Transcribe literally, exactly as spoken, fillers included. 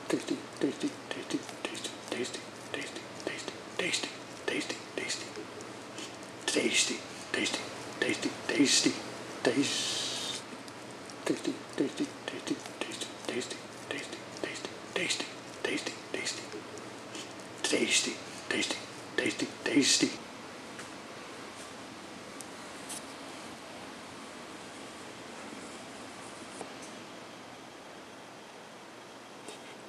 tasty, tasty, tasty, tasty, tasty, tasty, tasty, tasty, tasty, tasty, tasty, tasty, tasty, tasty, taste, tasty, tasty, tasty, tasty, tasty, tasty, tasty, tasty, tasty, tasty, tasty, tasty, tasty, tasty.